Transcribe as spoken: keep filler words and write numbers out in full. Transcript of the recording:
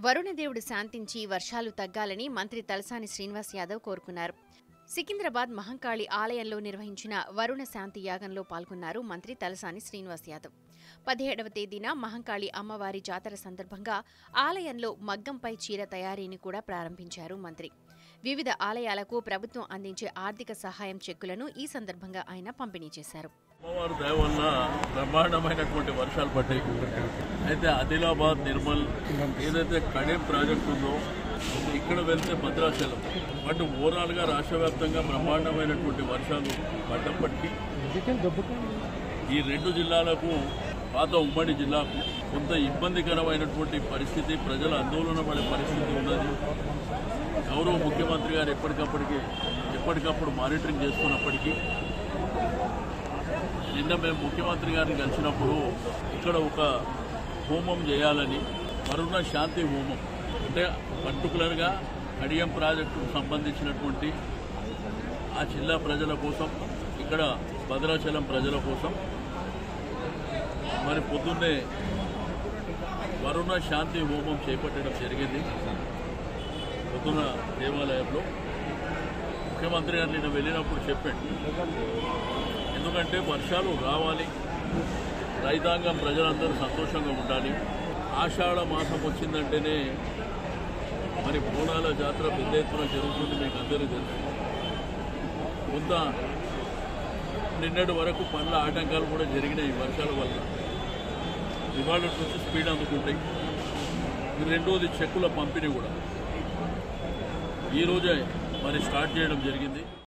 వరుణదేవుడు శాంతించి వర్షాలు తగ్గాలని మంత్రి తలసాని శ్రీనివాస్ యాదవ్ కోరుకున్నారు. సికింద్రాబాద్ మహంకాళి ఆలయంలో నిర్వహించిన వరుణ శాంతి యాగంలో పాల్గొన్నారు మంత్రి తలసాని శ్రీనివాస్ యాదవ్. పదిహేడవ తేదీన మహంకాళి అమ్మవారి జాతర సందర్భంగా ఆలయంలో మగ్గంపై చీర తయారీని కూడా ప్రారంభించారు మంత్రి. వివిధ ఆలయాలకు ప్రభుత్వం అందించే ఆర్థిక సహాయం చెక్కులను ఈ సందర్భంగా ఆయన పంపిణీ చేశారు. అమ్మవారి దయ వల్ల బ్రహ్మాండమైనటువంటి వర్షాలు పడ్డాయి. అయితే ఆదిలాబాద్ నిర్మల్ ఏదైతే కడెం ప్రాజెక్టు ఉందో ఇక్కడ వెళ్తే భద్రాచలం బట్ ఓవరాల్ గా రాష్ట్ర వ్యాప్తంగా బ్రహ్మాండమైనటువంటి వర్షాలు పడ్డప్పటికీ ఈ రెండు జిల్లాలకు పాత ఉమ్మడి జిల్లాకు కొంత ఇబ్బందికరమైనటువంటి పరిస్థితి, ప్రజల ఆందోళన పడే పరిస్థితి ఉన్నది. గౌరవ ముఖ్యమంత్రి గారు ఎప్పటికప్పటికి ఎప్పటికప్పుడు మానిటరింగ్ చేస్తున్నప్పటికీ నిన్న మేము ముఖ్యమంత్రి గారిని కలిసినప్పుడు ఇక్కడ ఒక హోమం చేయాలని, వరుణ శాంతి హోమం అంటే పర్టికులర్గా కడియం ప్రాజెక్టుకు సంబంధించినటువంటి ఆ జిల్లా ప్రజల కోసం, ఇక్కడ భద్రాచలం ప్రజల కోసం మరి పొద్దున్నే వరుణ శాంతి హోమం చేపట్టడం జరిగింది. పొద్దున్న దేవాలయంలో ముఖ్యమంత్రి గారు నిన్న వెళ్ళినప్పుడు చెప్పాడు, ఎందుకంటే వర్షాలు రావాలి, రైతాంగం ప్రజలందరూ సంతోషంగా ఉండాలి. ఆషాఢ మాసం వచ్చిందంటేనే మరి బోనాల జాతర పెద్ద ఎత్తున జరుగుతుంది, మీకు అందరూ తెలుసు. కొంత నిన్నటి వరకు పనుల ఆటంకాలు కూడా జరిగినాయి వర్షాల వల్ల. ఇవాళ నుంచి స్పీడ్ అందుకుంటాయి. రెండోది చెక్కుల పంపిణీ కూడా ఈరోజే మరి స్టార్ట్ చేయడం జరిగింది.